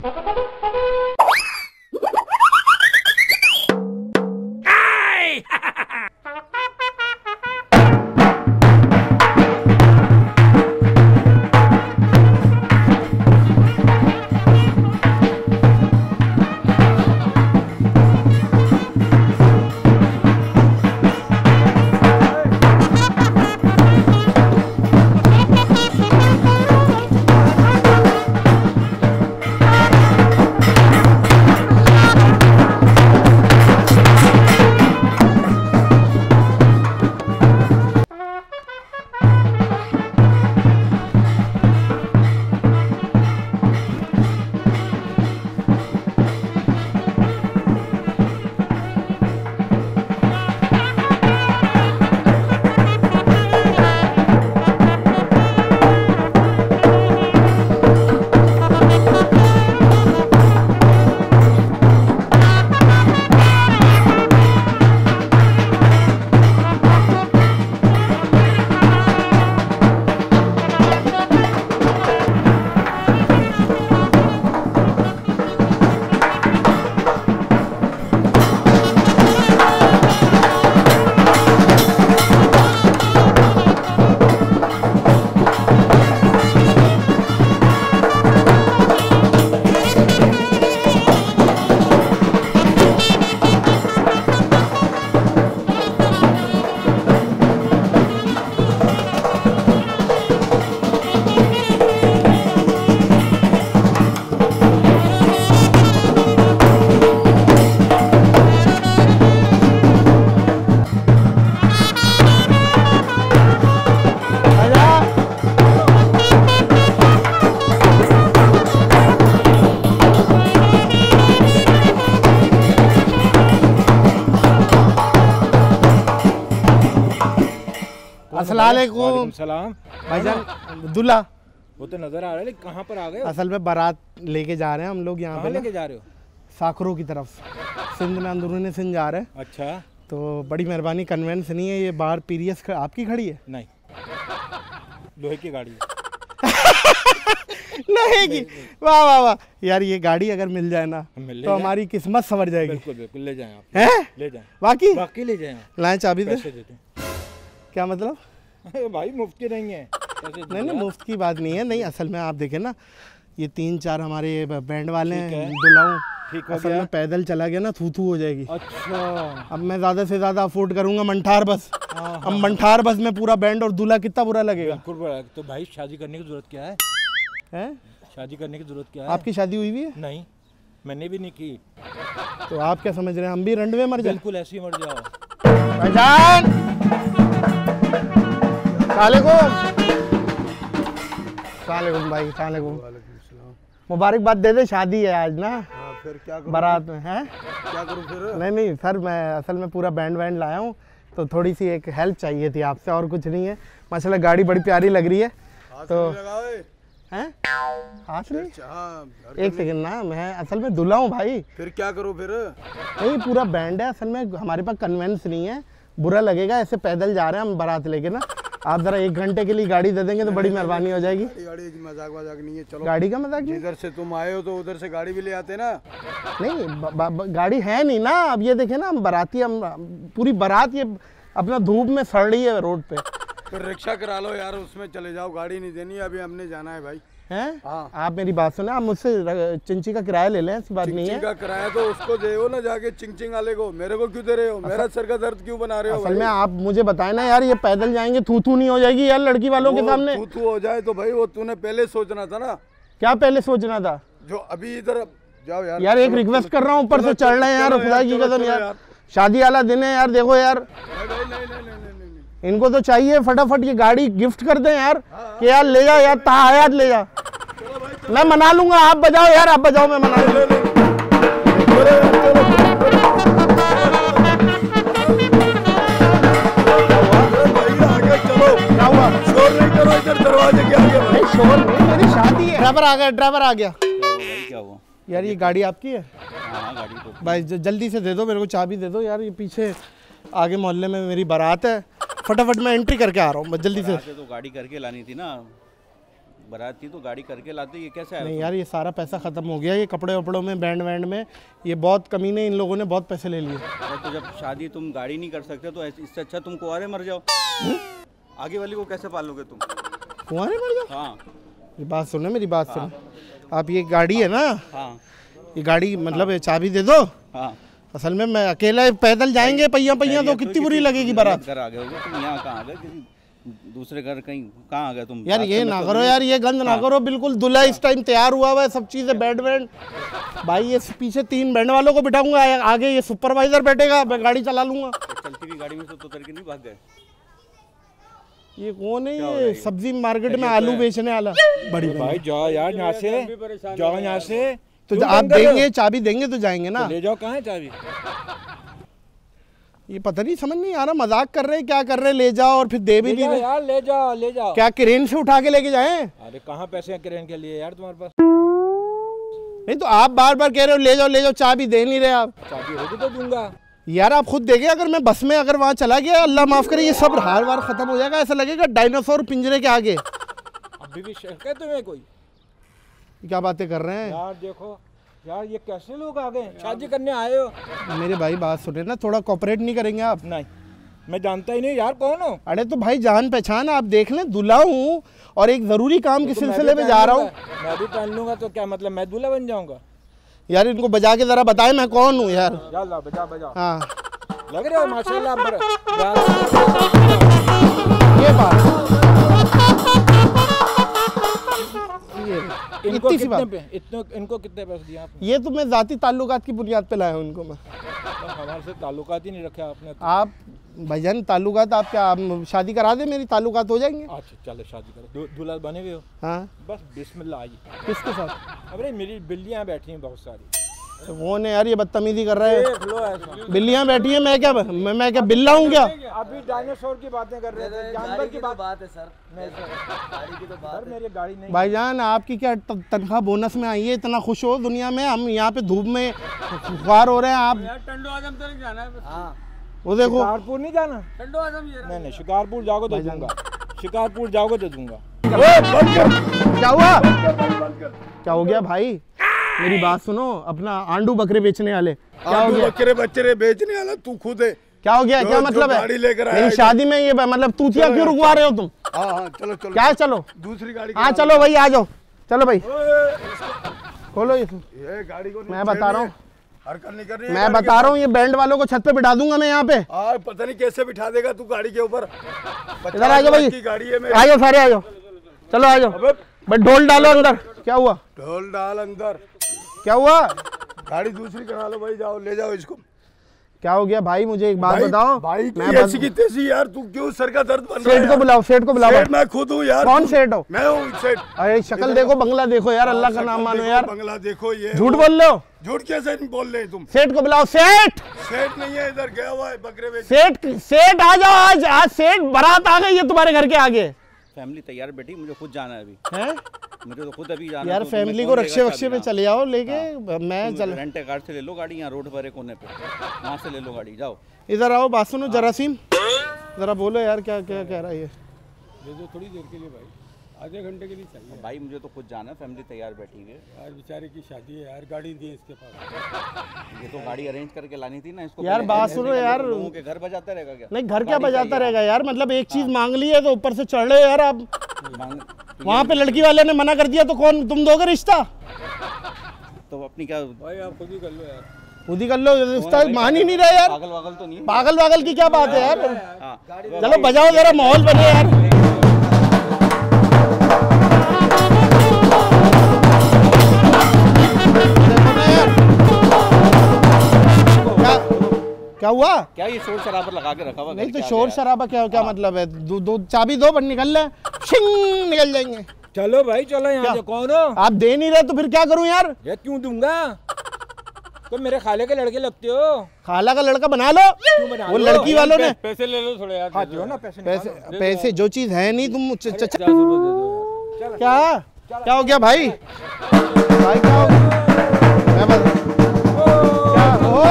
अस्सलामुअलैकुम। सलाम भाईजान दूल्हा वो तो नजर आ रहा है, लेकिन कहाँ पर आ गए? असल में बारात लेके जा रहे हैं हम लोग यहाँ पे। लेके जा रहे हो? साखरों की तरफ, सिंध में, अंदरूनी सिंध जा रहे हैं। अच्छा, तो बड़ी मेहरबानी, कन्वेंस नहीं है ये बाहर। पीरियस आपकी खड़ी है? नहीं, लोहे की गाड़ी है। लोहे की? वाह वाह वाह यार, ये गाड़ी अगर मिल जाए ना तो हमारी किस्मत संवर जाएगी। बिल्कुल बिल्कुल, ले जाएं आप। हैं? ले जाएं। वाकई ले जाएं। लाएं चाबी दे। क्या मतलब? भाई मुफ्त की नहीं है। नहीं मुफ्त की बात नहीं है। नहीं, असल में आप देखें ना, ये 3-4 हमारे बैंड वाले हैं, दुलाऊं। ठीक हो असल गया। में पैदल चला गया ना, थू थू हो जाएगी। अच्छा, अब मैं ज्यादा से ज्यादा अफोर्ड करूंगा मंठार बस। अब मंठार बस में पूरा बैंड और दूल्हा, कितना बुरा लगेगा। बिल्कुल बुरा। तो भाई शादी करने की जरूरत क्या है? हैं? शादी करने की जरूरत क्या है? आपकी शादी हुई हुई है? नहीं, मैंने भी नहीं की। तो आप क्या समझ रहे हैं हम भी रंडवे मर जाए? बिल्कुल ऐसे ही मर जाओ। भाईजान सलामुअलैकुम भाई। सलामुअलैकुम। मुबारकबाद दे दे, शादी है आज ना। फिर क्या करूं? बारात में हैं? क्या करूं फिर? नहीं सर, मैं असल में पूरा बैंड वैंड लाया हूँ, तो थोड़ी सी एक हेल्प चाहिए थी आपसे, और कुछ नहीं है। माशाल्लाह गाड़ी बड़ी प्यारी लग रही है। तो हैं? हाथ नहीं? एक सेकंड ना, मैं असल में दूल्हा हूँ भाई। फिर क्या करूं फिर? नहीं, पूरा बैंड है। असल में हमारे पास कन्वेंस नहीं है, बुरा लगेगा। ऐसे पैदल जा रहे हैं हम बारात लेके ना। आप जरा 1 घंटे के लिए गाड़ी दे देंगे तो बड़ी मेहरबानी हो जाएगी। गाड़ी की मजाक नहीं है। चलो, गाड़ी का मजाक नहीं? इधर से तुम आए हो तो उधर से गाड़ी भी ले आते ना। नहीं, गाड़ी है नहीं ना। अब ये देखे ना, हम बाराती, हम पूरी बारात ये अपना धूप में सड़ रही है रोड पे। तो रिक्शा करा लो यार, उसमें चले जाओ। गाड़ी नहीं देनी, अभी हमने जाना है भाई। हैं? हाँ। आप मेरी बात सुने, आप मुझसे चिंची का किराया ले लें, ऐसी बात नहीं है। का किराया तो उसको दे ना जाके, चिंग वाले को। मेरे को क्यों दे रहे हो? मेरा सर का दर्द क्यों बना रहे हो? असल में आप मुझे बताएं ना यार, ये पैदल जाएंगे, थू थू नहीं हो जाएगी यार लड़की वालों के सामने? थू थू हो जाए तो भाई वो तूने पहले सोचना था ना। क्या पहले सोचना था? जो अभी इधर जाओ यार। यार एक रिक्वेस्ट कर रहा हूँ, ऊपर से चढ़ रहे हैं यार, खुदा की कसम यार, शादी वाला दिन है यार। देखो यार, इनको तो चाहिए फटाफट ये गाड़ी गिफ्ट कर दें यार, कि यार ले जा यार, ताहयात ले जा। मैं मना लूंगा, आप बजाओ यार, आप बजाओ, मैं मना लूंगा। क्या हुआ? शोर नहीं करो इधर दरवाजे के आगे। नहीं शोर नहीं, मेरी शादी है। ड्राइवर आ गया, ड्राइवर आ गया। क्या हुआ? यार ये गाड़ी आपकी है? हाँ, गाड़ी तो भाई जल्दी से दे दो मेरे को, चाबी दे दो यार। ये पीछे आगे मोहल्ले में मेरी बारात है, फटाफट मैं एंट्री करके आ रहा हूँ, जल्दी से। तो गाड़ी करके लानी थी ना, बारात थी तो गाड़ी करके लाते, ये कैसे आया? नहीं यार ये सारा पैसा खत्म हो गया, ये कपड़े वपड़ों में बैंड वैंड में ये बहुत कमीने, इन लोगों ने बहुत पैसे ले लिए। तो जब शादी तुम गाड़ी नहीं कर सकते तो इससे अच्छा तुम कुंवारे मर जाओ। आगे वाली को कैसे पालोगे तुम? कुंवारे मर जाओ? हाँ ये बात सुनो, मेरी बात सुनो। आप ये गाड़ी है ना, हाँ ये गाड़ी मतलब ये चाबी दे दो। हाँ असल में मैं अकेला पैदल जाएंगे पहिया पहिया तो कितनी बुरी लगेगी बारात। घर आ गए होगे तुम, यहाँ कहाँ आ गए? किसी दूसरे घर कहीं कहाँ आ गए तुम? यार ये ना करो यार, ये गंद ना करो बिल्कुल। दूल्हा इस टाइम तैयार हुआ हुआ है, सब चीजें बैंड वैंड। भाई ये पीछे 3 बैंड वालों को बिठाऊंगा, आगे ये सुपरवाइजर बैठेगा, मैं गाड़ी चला लूंगा। चलती हुई गाड़ी में से तो उतर के नहीं भाग गए? ये कौन है? ये सब्जी मार्केट में आलू बेचने वाला बड़ी भाई जाओ यार यहाँ से, जाओ यहाँ से। तो आप देंगे, चाबी देंगे तो जाएंगे ना। ले जाओ, कहाँ है चाबी? ये पता नहीं, समझ नहीं आ रहा, मजाक कर रहे हैं क्या कर रहे हैं? ले जाओ और फिर दे भी नहीं रहे यार, ले जाओ ले जाओ। क्या क्रेन से उठा के लेके जाएं? अरे कहाँ पैसे हैं क्रेन के लिए यार तुम्हारे पास? नहीं तो आप बार बार कह रहे हो ले जाओ ले जाओ, चाबी दे नहीं रहे आप। चाबी होगी तो दूंगा यार। आप खुद देखें, अगर मैं बस में अगर वहाँ चला गया, अल्लाह माफ करे, ये सब हार वार खत्म हो जाएगा। ऐसा लगेगा डायनासोर पिंजरे के आगे। अभी भी शक है तुम्हें कोई? क्या बातें कर रहे हैं यार? देखो यार ये कैसे लोग आ गए, शादी करने आए हो? मेरे भाई, बात सुने ना, थोड़ा कोऑपरेट नहीं करेंगे आप? नहीं, मैं जानता ही नहीं यार कौन हो। अरे तो भाई जान पहचान, आप देख लें, दूल्हा हूँ और एक जरूरी काम के सिलसिले में जा रहा हूँ। मैं भी पहन लूंगा तो क्या मतलब मैं दूल्हा बन जाऊंगा? यार इनको बजा के जरा बताएं मैं कौन हूँ यार। चलो बजा बजा। हाँ लग रहे हो माशाल्लाह। ये बात इनको इतनी सी कितने बात। इनको कितने पैसे दिए आपने? ये तो मैं जाती ताल्लुकात की बुनियाद पे लाया हूँ इनको मैं। हमारे से ताल्लुकात ही नहीं रखे आपने तो। आप भाईजान ताल्लुकात, आप क्या आप शादी करा दे, मेरी ताल्लुकात हो जाएंगे। अच्छा चलो शादी करो। दूल्हा बने हुए हो? हाँ। बस बिस्मिल्लाह आइए। किसके साथ? अरे मेरी बिल्लियाँ बैठी हैं बहुत सारी। तो कौन है यार ये बदतमीजी कर रहा है? देख लो ऐसा। बिल्लियाँ बैठी हैं, मैं क्या बिल्ला हूँ क्या? अभी डायनासोर की बातें कर रहे थे, जानवर की बात है सर। नहीं सर, गाड़ी की तो बात है। मेरी गाड़ी नहीं। भाईजान आपकी क्या तनख्वाह बोनस में आई है? इतना खुश हो दुनिया में, हम यहाँ पे धूप में खुआर हो रहे हैं। आप टंडो आजम तक जाना है। हाँ वो देखो, शिकारपुर नहीं जाना? टंडो आजम ये नहीं, शिकारपुर जाओगे तो दूंगा। शिकारपुर जाओगे तो दूंगा। क्या हुआ? क्या हो गया भाई? मेरी बात सुनो, अपना आंडू बकरे बेचने वाले, क्या हो गया? बकरे बच्चे बेचने वाला तू खुद है। क्या हो गया? क्या मतलब है? गाड़ी लेकर आया मेरी शादी में ये मतलब तूतिया क्यों रुकवा रहे हो तुम? हाँ हाँ चलो चलो। क्या चलो? दूसरी गाड़ी। हाँ चलो भाई, आ जाओ, चलो भाई खोलो ये गाड़ी को। मैं बता रहा हूँ, हरकत नहीं कर रही। मैं बता रहा हूँ, ये बैंड वालों को छत पे बिठा दूंगा मैं यहाँ पे। पता नहीं कैसे बिठा देगा तू गाड़ी के ऊपर। इधर आ जाओ भाई, गाड़ी है आ जाओ सारे, आ जाओ, चलो आ जाओ भाई। ढोल डालो अंदर। क्या हुआ? ढोल डाल अंदर। क्या हुआ? गाड़ी दूसरी करा लो भाई, जाओ ले जाओ इसको। क्या हो गया भाई? मुझे एक बात बताओ। भाई मैं ऐसी की तैसी यार, तू क्यों सर का दर्द बन रहा है? सेठ को बुलाओ, सेठ को बुलाओ। सेठ मैं खुद हूँ यार। कौन सेठ हो? मैं हूँ सेठ। अरे शक्ल देखो, बंगला देखो यार, अल्लाह का नाम मानो यार। बंगला देखो। ये झूठ बोल रहे हो? झूठ कैसे बोल रहे तुम? सेठ को बुलाओ। सेठ सेठ नहीं है, इधर गया हुआ है बकरे बेच। सेठ आ जाओ। आज सेठ बारात आ गई है तुम्हारे घर के आगे। फैमिली तैयार बैठी, मुझे खुद जाना है अभी। हैं? मुझे तो खुद अभी जाना यार है। तो फैमिली को रक्षे वक्षे में चले जाओ लेके। मैं चल, रेंट कार से ले लो गाड़ी, यहाँ रोड पर है कोने पे, वहाँ से ले लो गाड़ी, जाओ। इधर आओ, बात सुनो जरासीम, जरा बोलो यार, क्या क्या कह रहा है ये? थोड़ी देर के लिए भाई, आधे घंटे के लिए चाहिए। भाई मुझे तो खुद जाना है, फैमिली तैयार बैठी है यार, बेचारे की शादी है यार, गाड़ी दी इसके पास। ये तो गाड़ी अरेंज करके लानी थी ना इसको। यार बात सुनो यार, लोगों के घर बजाता रहेगा क्या? नहीं घर क्या बजाता रहेगा यार, मतलब एक चीज मांग ली है तो ऊपर से चढ़ रहे हो यार आप। वहाँ पे लड़की वाले ने मना कर दिया तो कौन, तुम दोगे रिश्ता? तो अपनी क्या भाई आप खुद ही कर लो यार, खुद ही कर लो रिश्ता, मान ही नहीं रहे यार। पागल वागल तो नहीं है? पागल वागल की क्या बात है यार? हाँ। चलो बजाओ जरा, माहौल बने यार। क्या हुआ? क्या ये शोर शराबा लगा के रखा हुआ? नहीं तो शोर शराबा क्या क्या मतलब है? दो चाबी दो, पर निकल ले, शिंग निकल जाएंगे। चलो भाई चलो, यहाँ से कौन हो आप? दे नहीं रहे तो फिर क्या करूं यार? ये क्यों दूंगा? तो मेरे खाले के लड़के लगते हो। खाला का लड़का बना लो। क्यों बना वो लो? लड़की वालों ने पैसे ले लो थोड़े यार। हाँ दो ना पैसे, पैसे जो चीज है नहीं तुम चलो क्या क्या हो गया भाई? भाई क्या हो गया? मैं बस क्या ओ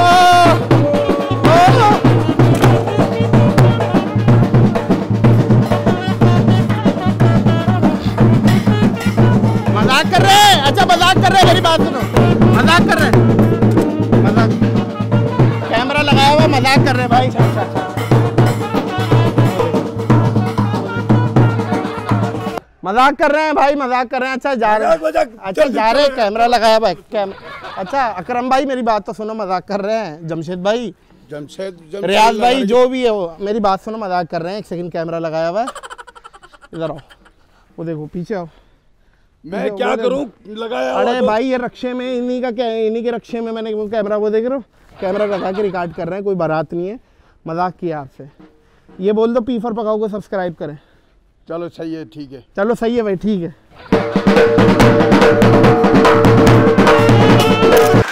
मजाक कर रहे हैं भाई, मजाक कर रहे हैं। अच्छा जा रहे हैं, अच्छा जा रहे हैं, कैमरा लगाया भाई अच्छा अकरम भाई मेरी बात तो सुनो, मजाक कर रहे हैं। जमशेद भाई, जमशेद रियाज भाई, जो भी है वो, मेरी बात सुनो, मजाक कर रहे हैं। एक सेकंड, कैमरा लगाया हुआ है, इधर आओ, वो देखो पीछे आओ। मैं क्या करूं, लगाया। अरे भाई ये रक्षे में, इन्हीं का क्या, इन्हीं के रक्षे में मैंने वो कैमरा, वो देख रहे हो, कैमरा लगा के रिकॉर्ड कर रहे हैं, कोई बारात नहीं है, मजाक किया आपसे। ये बोल दो पी फॉर पकाओ को सब्सक्राइब करें। चलो सही है, ठीक है, चलो सही है भाई, ठीक है।